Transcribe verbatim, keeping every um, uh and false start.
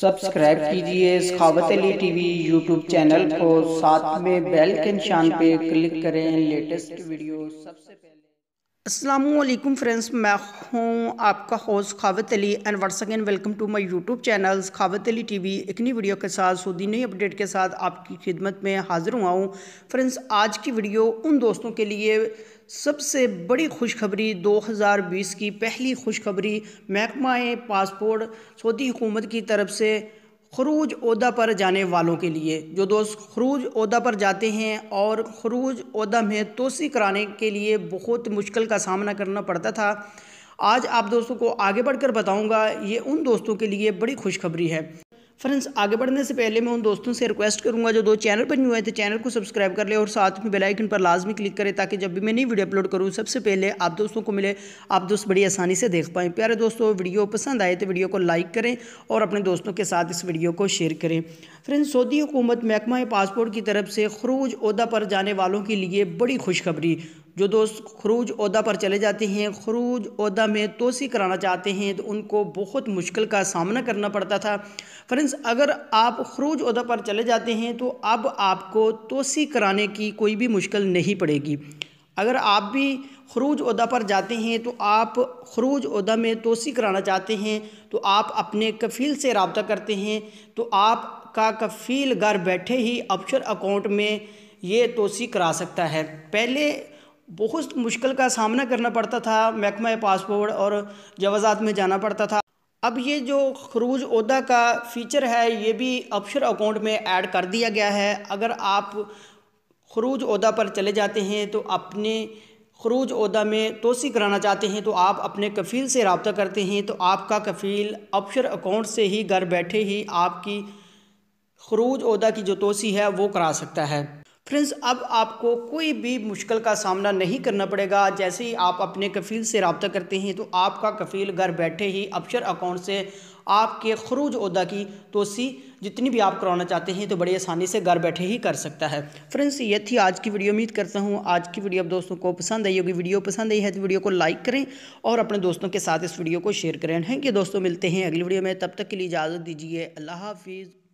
Subscribe कीजिए Sakhawat Ali TV YouTube channel को, साथ में बेल के निशान पे क्लिक करें लेटेस्ट वीडियो सबसे पहले। अस्सलामुअलैकुम फ्रेंड्स, मैं हूं आपका host Sakhawat Ali and once again welcome to my YouTube channel Sakhawat Ali TV. एक नई वीडियो के साथ सऊदी नई अपडेट के साथ आपकी खिदमत में हाजिर हुआ हूं। फ्रेंड्स, आज की वीडियो उन दोस्तों के लिए सबसे बड़ी खुशखबरी दो हज़ार बीस की पहली खुशखबरी महकमा पासपोर्ट सऊदी हुकूमत की तरफ से खरूज ओहदा पर जाने वालों के लिए। जो दोस्त खरूज ओहदा पर जाते हैं और खरूज ओहदा में तोसी कराने के लिए बहुत मुश्किल का सामना करना पड़ता था, आज आप दोस्तों को आगे बढ़कर बताऊंगा, ये उन दोस्तों के लिए बड़ी खुशखबरी है। फ्रेंड्स, आगे बढ़ने से पहले मैं उन दोस्तों से रिक्वेस्ट करूंगा जो दो चैनल पर न्यू आए थे चैनल को सब्सक्राइब कर ले और साथ में बेल आइकन पर लाजमी क्लिक करें ताकि जब भी मैं नई वीडियो अपलोड करूं सबसे पहले आप दोस्तों को मिले, आप दोस्त बड़ी आसानी से देख पाएँ। प्यारे दोस्तों, वीडियो पसंद आए तो वीडियो को लाइक करें और अपने दोस्तों के साथ इस वीडियो को शेयर करें। फ्रेंड्स, सऊदी हुकूमत महकमा पासपोर्ट की तरफ से खरूज ओहदा पर जाने वालों के लिए बड़ी खुशखबरी। जो दोस्त खरूज ओहदा पर चले जाते हैं, खरूज ओहदा में तोसी कराना चाहते हैं, तो उनको बहुत मुश्किल का सामना करना पड़ता था। फ्रेंड्स, अगर आप खरूज ओहदा पर चले जाते हैं तो अब आपको तोसी कराने की कोई भी मुश्किल नहीं पड़ेगी। अगर आप भी खरूज ओहदा पर जाते हैं तो आप खरूज ओहदा में तोसी कराना चाहते हैं तो आप अपने कफ़ील से रब्ता करते हैं तो आपका कफ़ील घर बैठे ही अबशर अकाउंट में ये तोसी करा सकता है। पहले बहुत मुश्किल का सामना करना पड़ता था, महकमा पासपोर्ट और जवाज़ात में जाना पड़ता था। अब ये जो खरूज ओहदा का फ़ीचर है ये भी अबशर अकाउंट में ऐड कर दिया गया है। अगर आप खरूज ओहदा पर चले जाते हैं तो अपने खरूज ओहदा में तोसी कराना चाहते हैं तो आप अपने कफ़ील से रब्ता करते हैं तो आपका कफ़ील अबशर अकाउंट से ही घर बैठे ही आपकी खरूज ओहदा की जो तोसी है वो करा सकता है। फ्रेंड्स, अब आपको कोई भी मुश्किल का सामना नहीं करना पड़ेगा। जैसे ही आप अपने कफ़ील से रब्ता करते हैं तो आपका कफ़ील घर बैठे ही अबशर अकाउंट से आपके खरूज ओहदा की तोसी जितनी भी आप करवाना चाहते हैं तो बड़ी आसानी से घर बैठे ही कर सकता है। फ्रेंड्स, ये थी आज की वीडियो। उम्मीद करता हूँ आज की वीडियो आप दोस्तों को पसंद आई होगी। वीडियो पसंद आई है तो वीडियो को लाइक करें और अपने दोस्तों के साथ इस वीडियो को शेयर करें। थैंक यू दोस्तों, मिलते हैं अगली वीडियो में, तब तक के लिए इजाज़त दीजिए। अल्लाह हाफिज़।